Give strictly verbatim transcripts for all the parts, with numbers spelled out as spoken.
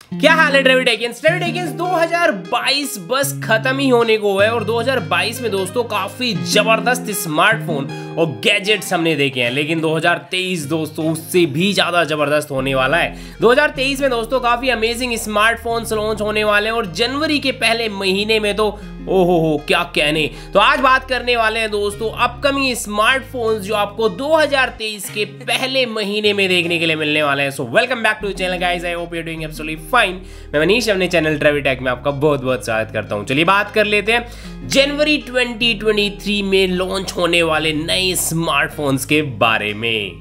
क्या हाल है ट्रेविटेकियंस? ट्रेविटेकियंस दो हज़ार बाईस बस खत्म ही होने को है और दो हज़ार बाईस में दोस्तों काफी जबरदस्त स्मार्टफोन और गैजेट्स हमने देखे हैं, लेकिन दो हज़ार तेईस दोस्तों उससे भी ज्यादा जबरदस्त होने वाला है। दो हज़ार तेईस में दोस्तों काफी अमेजिंग स्मार्टफोन्स लॉन्च होने वाले हैं और जनवरी के पहले महीने में तो ओहो हो क्या कहने। तो आज बात करने वाले हैं दोस्तों अपकमिंग स्मार्टफोन्स जो आपको दो हज़ार तेईस के पहले महीने में देखने के लिए मिलने वाले हैं। So welcome back to channel guys, I hope you are doing absolutely fine. मैं मनीष अपने चैनल ट्रेविटेक में आपका बहुत बहुत स्वागत करता हूं। चलिए बात कर लेते हैं जनवरी दो हज़ार तेईस में लॉन्च होने वाले नए स्मार्टफोन्स के बारे में।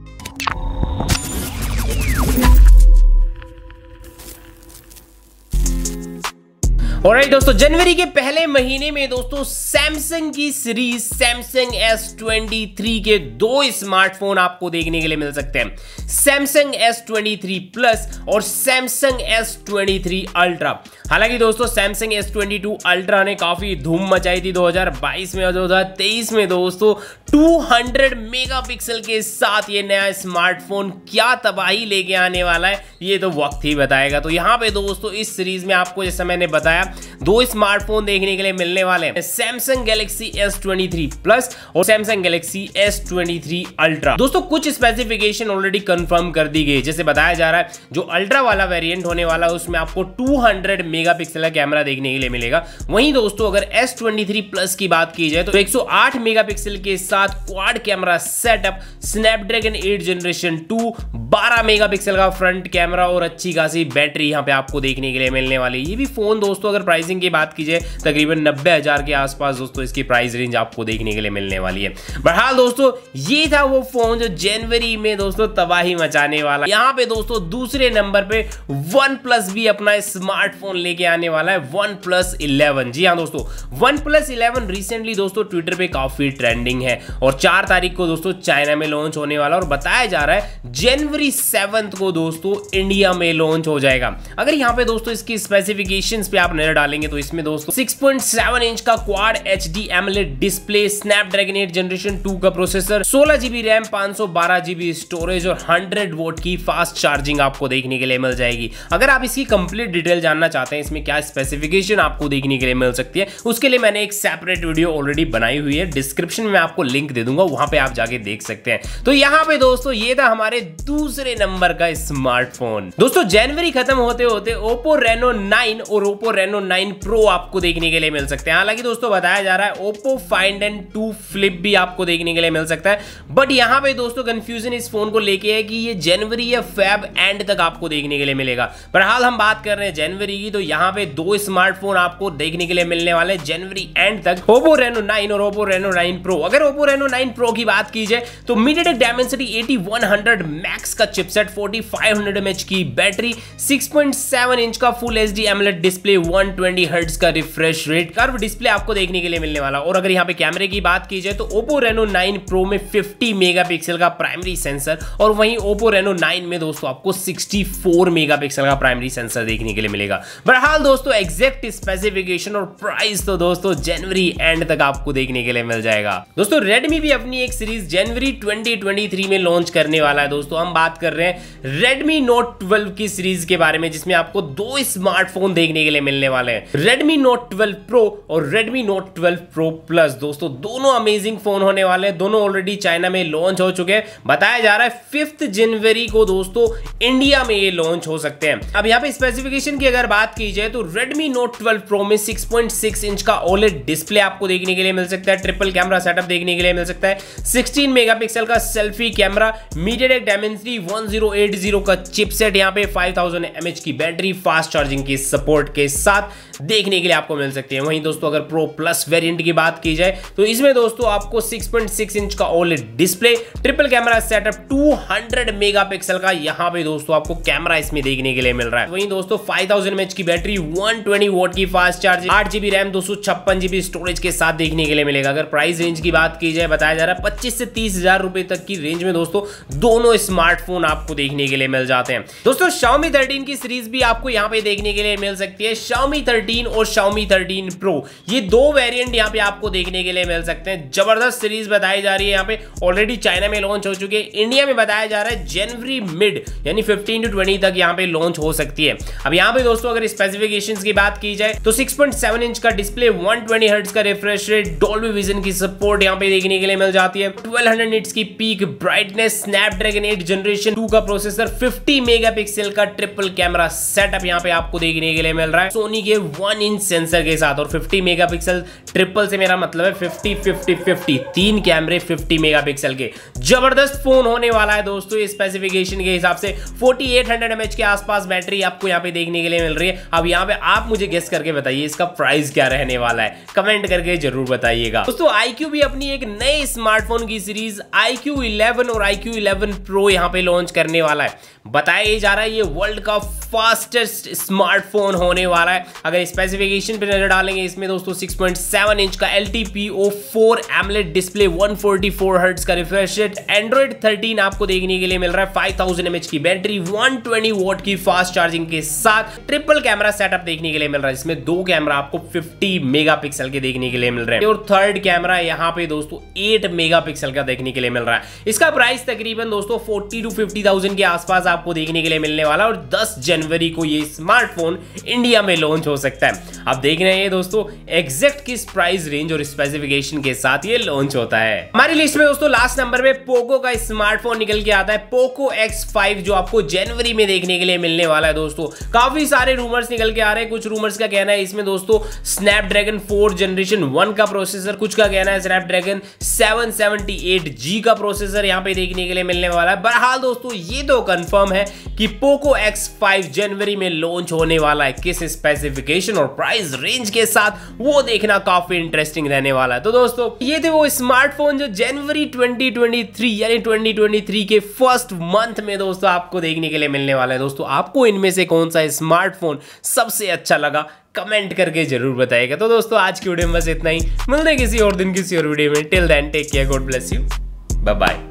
ऑलराइट दोस्तों, जनवरी के पहले महीने में दोस्तों सैमसंग की सीरीज सैमसंग एस तेईस के दो स्मार्टफोन आपको देखने के लिए मिल सकते हैं, सैमसंग एस तेईस प्लस और सैमसंग एस तेईस अल्ट्रा। हालांकि दोस्तों सैमसंग एस बाईस अल्ट्रा ने काफी धूम मचाई थी दो हज़ार बाईस में और दो हज़ार तेईस में दोस्तों दो सौ मेगापिक्सल के साथ ये नया स्मार्टफोन क्या तबाही लेके आने वाला है ये तो वक्त ही बताएगा। तो यहाँ पे दोस्तों इस सीरीज में आपको जैसा मैंने बताया दो स्मार्टफोन देखने के लिए मिलने वाले हैं, सैमसंग गैलेक्सी एस तेईस प्लस और सैमसंग गैलेक्सी एस तेईस अल्ट्रा। दोस्तों कुछ स्पेसिफिकेशन ऑलरेडी कंफर्म कर दी गई, जैसे बताया जा रहा है जो अल्ट्रा वाला वेरिएंट होने वाला है उसमें आपको दो सौ मेगापिक्सल का कैमरा देखने के लिए मिलेगा। वहीं दोस्तों अगर एस तेईस प्लस की बात की जाए तो एक सौ आठ मेगापिक्सल के साथ quad camera setup, Snapdragon eight generation two, बारह मेगापिक्सल का फ्रंट कैमरा और अच्छी खासी बैटरी यहां पे आपको देखने के लिए मिलने वाली है। ये भी फोन दोस्तों अगर प्राइसिंग की बात की जाए तकरीबन नब्बे हजार के आसपास दोस्तों इसकी प्राइस रेंज आपको देखने के लिए मिलने वाली है। बहरहाल दोस्तों ये था वो फोन जो जनवरी में दोस्तों तबाही मचाने वाला। यहाँ पे दोस्तों दूसरे नंबर पे वन प्लस भी अपना स्मार्टफोन लेके आने वाला है, वन प्लस इलेवन। जी हाँ दोस्तों, वन प्लस इलेवन रिसेंटली दोस्तों ट्विटर पे काफी ट्रेंडिंग है और चार तारीख को दोस्तों चाइना में लॉन्च होने वाला और बताया जा रहा है जनवरी सेवंथ को दोस्तों इंडिया में लॉन्च हो जाएगा। अगर यहाँ पे दोस्तों इसकी स्पेसिफिकेशंस पे आप नजर डालेंगे तो इसमें दोस्तों सिक्स पॉइंट सेवन इंच का quad HD AMOLED display, Snapdragon eight generation two का प्रोसेसर, सोलह जीबी रैम, पाँच सौ बारह जीबी स्टोरेज और हंड्रेड वोट की फास्ट चार्जिंग आपको देखने के लिए मिल जाएगी। अगर आप इसकी कंप्लीट डिटेल जानना चाहते हैं इसमें क्या स्पेसिफिकेशन आपको देखने के लिए मिल सकती है, उसके लिए मैंने एक सेपरेट वीडियो ऑलरेडी बनाई हुई है, डिस्क्रिप्शन में आपको लिंक दे दूंगा, वहां पे आप जाके देख सकते हैं। तो यहाँ पे दोस्तों ये था हमारे दूसरे नंबर का स्मार्टफोन। दोस्तों जनवरी खत्म होते होते ओप्पो रेनो नाइन और ओप्पो रेनो नाइन प्रो आपको देखने के लिए मिल सकते हैं। हालांकि दोस्तों बताया जा रहा है Oppo Find N two flip भी आपको देखने के लिए मिल सकता है, बट यहाँ पे दोस्तों कंफ्यूजन इस फोन को लेके है कि ये जनवरी या फेब एंड तक आपको देखने के लिए मिलेगा। बहरहाल हम बात कर रहे हैं जनवरी की, तो यहाँ पे दो स्मार्टफोन आपको देखने के लिए मिलने वाले जनवरी एंड तक, ओप्पो रेनो नाइन और ओप्पो रेनो नाइन प्रो। अगर ओप्पो रेनो नाइन प्रो की बात की जाए तो MediaTek Dimensity eighty one hundred max का chipset, forty five hundred mAh की battery, six point seven inch का full HD AMOLED display, one twenty hertz का रिफ्रेश रेट, कर्व डिस्प्ले आपको देखने के लिए मिलने वाला। और अगर यहाँ पे कैमरे की बात की जाए तो ओप्पो रेनो नाइन प्रो में फिफ्टी मेगापिक्सल का प्राइमरी सेंसर और वहीं ओप्पो रेनो नाइन में दोस्तों आपको सिक्सटी फोर मेगापिक्सल का प्राइमरी सेंसर देखने के लिए मिलेगा। बहरहाल दोस्तों एग्जैक्ट स्पेसिफिकेशन और प्राइस तो दोस्तों जनवरी एंड तक आपको देखने के लिए मिल जाएगा। दोस्तों रेडमी भी अपनी एक सीरीज जनवरी दो हज़ार तेईस में लॉन्च करने वाला है। दोस्तों हम बात कर रहे हैं रेडमी नोट ट्वेल्व की सीरीज के बारे में, जिसमें आपको दो स्मार्टफोन देखने के लिए मिलने वाले हैं, रेडमी नोट ट्वेल्व प्रो और Redmi Note twelve pro plus. दोस्तों दोनों अमेजिंग फोन होने वाले हैं, दोनों ऑलरेडी चाइना में लॉन्च हो चुके हैं। बताया जा रहा है फिफ्थ जनवरी को दोस्तों इंडिया में ये लॉन्च हो सकते हैं। अब यहाँ पे स्पेसिफिकेशन की अगर बात की जाए तो रेडमी नोट ट्वेल्व प्रो में सिक्स पॉइंट सिक्स इंच का ओलेड डिस्प्ले आपको देखने के लिए मिल सकता है, ट्रिपल कैमरा सेटअप देखने के लिए मिल सकता है, सिक्सटीन मेगापिक्सल का selfie camera, MediaTek Dimensity one zero eight zero का चिपसेट, यहाँ पे फाइव थाउज़ेंड एमएच की बैटरी, फास्ट चार्जिंग की सपोर्ट के साथ देखने के लिए आपको मिल सकती है। वहीं दोस्तों अगर प्रो प्लस वेरिएंट की बात की जाए तो इसमें दोस्तों आपको सिक्स पॉइंट सिक्स इंच का OLED display, triple camera setup, two hundred megapixel का यहाँ पे दोस्तों आपको कैमरा इसमें देखने के लिए मिल रहा है। वहीं दोस्तों फाइव थाउज़ेंड एमएच की बैटरी, वन ट्वेंटी वोट की फास्ट चार्जिंग, आठ जीबी रैम, दो सौ छप्पन जीबी स्टोरेज के साथ देखने के लिए मिलेगा। अगर प्राइस रेंज की बात की जाए बताया जा रहा है पच्चीस से तीस हजार रुपए तक की रेंज में दोस्तों दोनों स्मार्टफोन आपको देखने के लिए मिल जाते हैं। दोस्तों Xiaomi थर्टीन की सीरीज भी आपको यहाँ पे देखने के लिए मिल सकती है। Xiaomi Xiaomi थर्टीन और Xiaomi थर्टीन Pro, ये दो वेरिएंट यहाँ पे आपको देखने के लिए मिल सकते हैं। जबरदस्त सीरीज बताई जा रही है। यहाँ पे ऑलरेडी चाइना में लॉन्च हो चुके हैं, इंडिया में बताया जा रहा है जनवरी मिड यानी फिफ्टीन टू ट्वेंटी तक यहाँ पे लॉन्च हो सकती है। अब यहाँ पे दोस्तों अगर स्पेसिफिकेशंस की बात की जाए तो सिक्स पॉइंट सेवन इंच का डिस्प्ले, वन ट्वेंटी हर्ट्ज का रिफ्रेश रेट, डॉल्बी विजन की सपोर्ट यहाँ पे देखने के लिए मिल जाती है, ट्वेल्व हंड्रेड निट्स की peak brightness, Snapdragon eight generation two का प्रोसेसर, फिफ्टी मेगापिक्सल का ट्रिपल कैमरा सेटअप यहाँ पे आपको देखने के लिए मिल रहा है सोनी के वन इंच सेंसर के साथ। और फिफ्टी मेगापिक्सल ट्रिपल से मेरा मतलब है फिफ्टी फिफ्टी फिफ्टी, तीन कैमरे फिफ्टी मेगापिक्सल के। जबरदस्त फोन होने वाला है दोस्तों। ये स्पेसिफिकेशन के हिसाब से फोर्टी एट हंड्रेड एमएच के आसपास बैटरी आपको यहाँ पे देखने के लिए मिल रही है। अब यहाँ पे आप मुझे गेस करके बताइए इसका प्राइस क्या रहने वाला है, कमेंट करके जरूर बताइएगा। दोस्तों आई क्यू भी अपनी एक नए स्मार्टफोन की सीरीज आई क्यू इलेवन और आई क्यू इलेवन Pro यहाँ पे लॉन्च करने वाला है। बताया जा रहा है ये वर्ल्ड का फास्टेस्ट स्मार्टफोन होने वाला है। अगर स्पेसिफिकेशन पे नजर डालेंगे इसमें दोस्तों सिक्स पॉइंट सेवन इंच का L T P O four AMOLED display, one forty four hertz का रिफ्रेश रेट, एंड्रॉइड थर्टीन आपको देखने के लिए मिल रहा है, फाइव थाउजेंड एमएच की बैटरी, वन ट्वेंटी वॉट की फास्ट चार्जिंग के साथ ट्रिपल कैमरा सेटअप देखने के लिए मिल रहा है। इसमें दो कैमरा आपको फिफ्टी मेगापिक्सल के देखने के लिए मिल रहे हैं और थर्ड कैमरा यहाँ पे दोस्तों एट मेगापिक्सल का देखने के लिए मिल रहा है। इसका प्राइस तकरीबन दोस्तों फोर्टी टू फिफ्टी थाउजेंड के आसपास आपको देखने के लिए मिलने वाला है और दस जनवरी को ये स्मार्टफोन इंडिया में लॉन्च हो सकता है। अब देख रहे हैं दोस्तों एग्जैक्ट किस प्राइस रेंज और स्पेसिफिकेशन के साथ ये लॉन्च होता है। हमारी लिस्ट में दोस्तों लास्ट नंबर पे पोको का स्मार्टफोन निकल के आता है, पोको एक्स फाइव, जो आपको जनवरी में देखने के लिए मिलने वाला है। दोस्तों काफी सारे रूमर्स निकल के आ रहे हैं। कुछ रूमर्स का कहना है इसमें दोस्तों स्नैपड्रैगन फोर जनरेशन वन का प्रोसेसर, कुछ का कहना है Snapdragon seven seventy eight G का प्रोसेसर यहाँ पे देखने के लिए मिलने वाला है। बहरहाल दोस्तों ये तो कंफर्म है कि पोको एक्स फाइव जनवरी में लॉन्च होने वाला है। किस स्पेसिफिकेशन और प्राइस रेंज के साथ वो देखना काफी इंटरेस्टिंग रहने वाला है। तो दोस्तों ये थे वो स्मार्टफोन जो जनवरी ट्वेंटी ट्वेंटी थ्री यानी ट्वेंटी ट्वेंटी थ्री के फर्स्ट मंथ में दोस्तों आपको देखने के लिए मिलने वाला है। दोस्तों आपको इनमें से कौन सा स्मार्टफोन सबसे अच्छा लगा कमेंट करके जरूर बताइएगा। तो दोस्तों आज की वीडियो में बस इतना ही, मिलते हैं किसी और दिन किसी और वीडियो में। Till then take care, God bless you, bye bye.